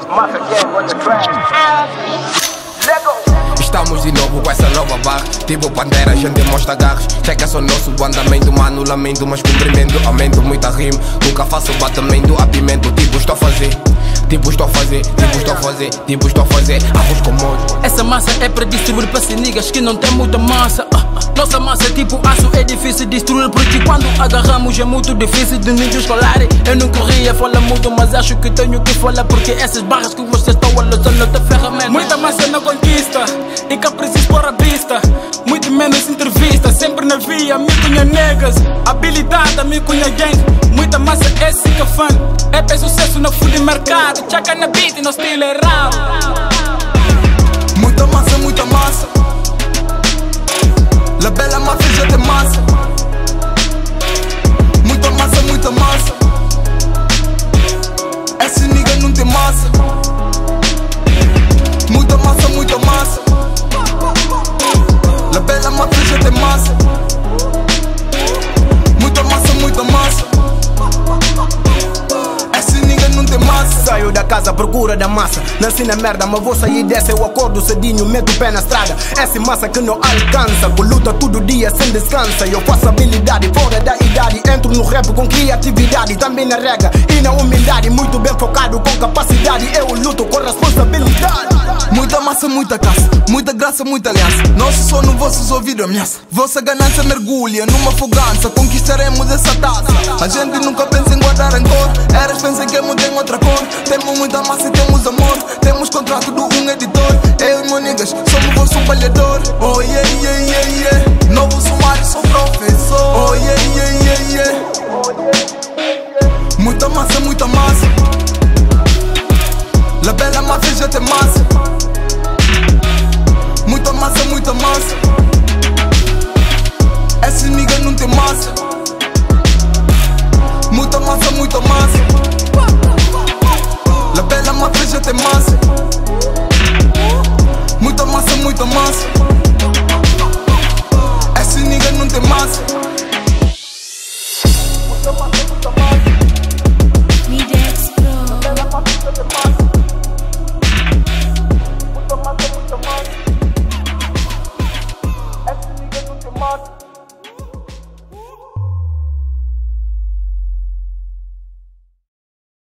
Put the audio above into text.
Mafia gang on the track. Estamos de novo com essa nova barra. Tipo Pantera, a gente mostra garras. Checa só nosso andamento, mano, lamento. Mas cumprimento, aumento, muita rima. Nunca faço batamento, apimento. Tipo estou a fazer, tipo estou a fazer, tipo estou a fazer, tipo estou a fazer arroz com molho. Essa massa é para distribuir para niggas que não tem muita massa. Nossa massa é tipo aço, é difícil destruir. Porque quando agarramos é muito difícil de nos escolar. Eu não queria falar muito, mas acho que tenho que falar. Porque essas barras que vocês estão a lançar não tem ferramenta. Muita massa na conquista e que preciso pôr a vista. Muito menos entrevista, sempre na via, me cunha negas. Habilidade, me cunha gang. Muita massa é sica fã. É para sucesso no food mercado. Chaca na beat e no estilo errado. Muita massa, muita massa. La bela mafia já tem massa. Muita massa, muita massa. Esse nigga não tem massa. Muita massa, muita massa. La bela mafia já tem massa. Muita massa, muita massa. Esse nigga não tem massa. Saio da casa à procura da massa. Nasci na merda, mas vou sair dessa. Eu acordo cedinho, meto o pé na estrada. Essa massa que não alcança, com luta todo dia sem descansa. Eu faço habilidade fora da idade. Entro no rap com criatividade, também na rega e na humildade. Muito bem focado com capacidade. Eu luto com responsabilidade. Muita massa, muita caça, muita graça, muita aliança. Nosso sono, vossos ouvidos ameaça. Vossa ganância mergulha numa fogança. Conquistaremos essa taça. A gente nunca pensa em guardar rancor. Eras pensam que tem outra cor. Temos muita massa e temos amor. Temos contrato de um editor. Eu e meus niggas somos vosso palhador. Oh yeah, yeah, yeah, yeah. Novo sumário, sou professor. Oh yeah, yeah, yeah, yeah. Muita massa, muita massa. La bela mafia já tem massa. Muita massa, muita massa. Esse nigga não tem massa. Muita massa, muita massa. La bela mafia já tem massa.